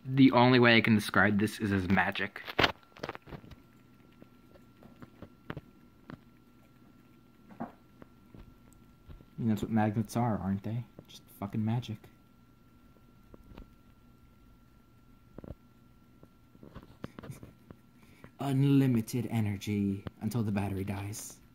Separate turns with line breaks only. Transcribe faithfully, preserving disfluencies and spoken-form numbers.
the only way I can describe this is as magic. And that's what magnets are, aren't they? Just fucking magic. Unlimited energy until the battery dies.